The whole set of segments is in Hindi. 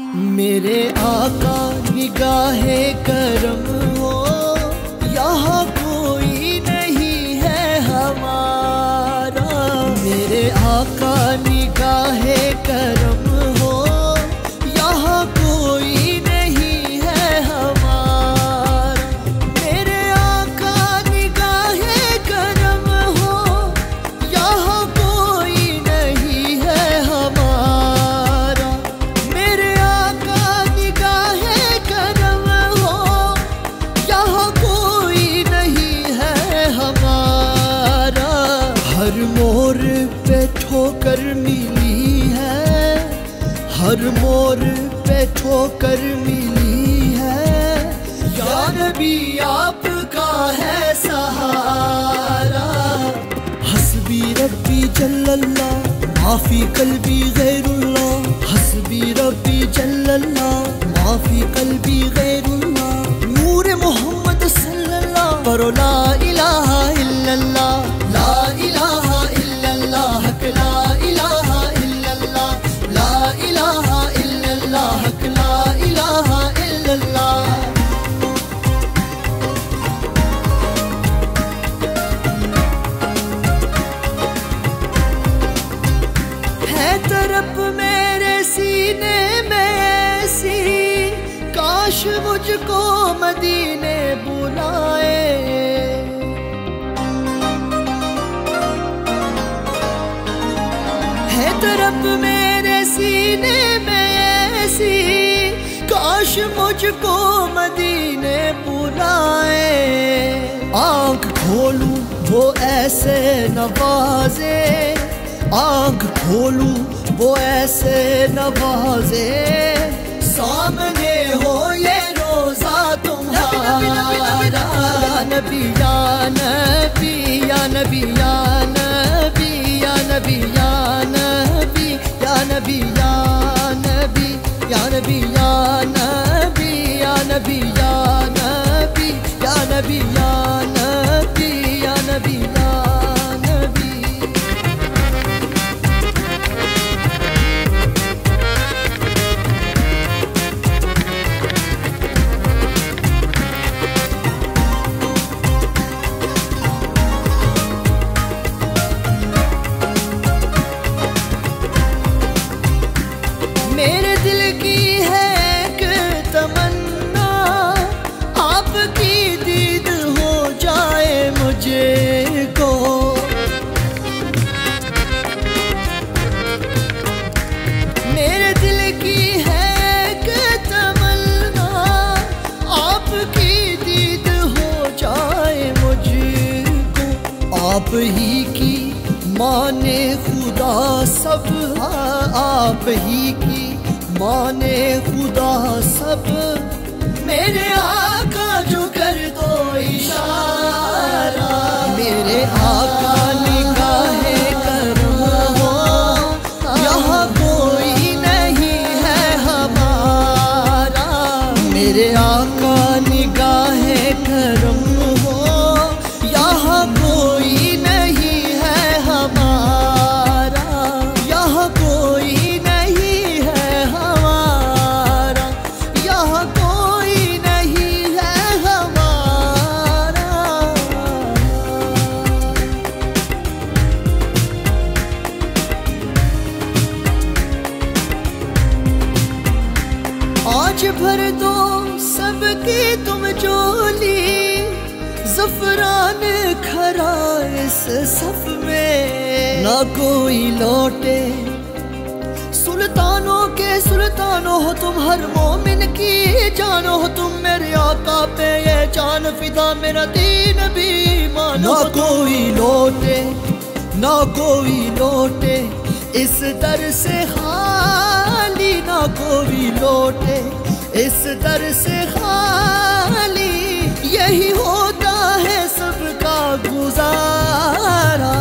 मेरे आका निगाहे करम हो, यहाँ कोई नहीं है हमारा। मेरे आका निगाहे करम हो, यहाँ कोई नहीं है हमारा। मेरे आका निगाहे करम हो, यहाँ कोई नहीं है हमारा। मेरे आका निगाहे करम हो, यहाँ कोई नहीं है हमारा। हर मोड़ पे ठोकर मिली है, हर मोड़ पे ठोकर मिली है। या नबी आपका है सहारा। हस्बी रब्बी जल्लल्लाह, माफी कल्बी गैरुल्लाह। हस्बी रब्बी जल्लल्लाह, माफी कल्बी गैरुल्लाह। नूर मोहम्मद सल्लल्लाह, पढ़ो ला इलाहा इल्लल्लाह, ला इलाहा इल्लल्लाह, हक ला इलाहा इल्लल्लाह, ला इलाहा इल्लल्लाह, हक ला इलाहा इल्लल्लाह। है तरफ मेरे सीने में ऐसी, काश मुझको मदीने बुलाए। है तरफ मेरे सीने में ऐसी, काश मुझको मदीने बुलाए। आँख खोलूं वो ऐसे नवाजे, आँख खोलूं वो ऐसे नवाजे। सामने हो ये रोजा तुम्हारा। नबी या नबी या नबी या नबी या नबी या नबी या नबी या नबी या नबी या नबी या नबी या नबी या नबी या नबी या नबी या नबी। मेरे दिल की है एक तमन्ना, आपकी दीद हो जाए मुझको। मेरे दिल की है एक तमन्ना, आपकी दीद हो जाए मुझको। आप ही की माने खुदा सब, आप ही की माने खुदा सब। मेरे आका जो कर दो इशारा। मेरे आका निगाहे करम हो, यहाँ कोई नहीं है हमारा। मेरे आका निगाहे करम हो, यहाँ कोई नहीं है हमारा। यहाँ कोई नहीं है हमारा, यहाँ कोई नहीं है हमारा। आज भर दो सबकी तुम झोली, ज़फ़रान खरा इस सफ में। ना कोई लौटे, सुल्तानों के सुल्तानों हो तुम, हर मोमिन की जानो हो तुम। मेरे आका पे ये जान फिदा, मेरा दीन भी मानो। ना कोई लौटे, ना कोई लौटे इस दर से खाली। ना कोई लौटे इस दर से खाली। यही होता है सबका गुजारा।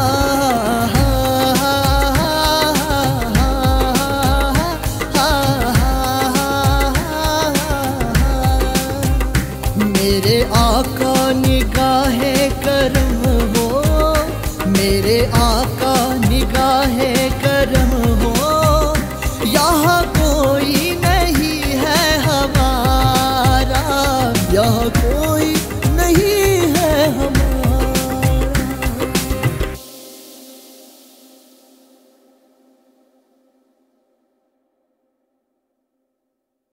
मेरे आका निगाहे करम हो, मेरे आका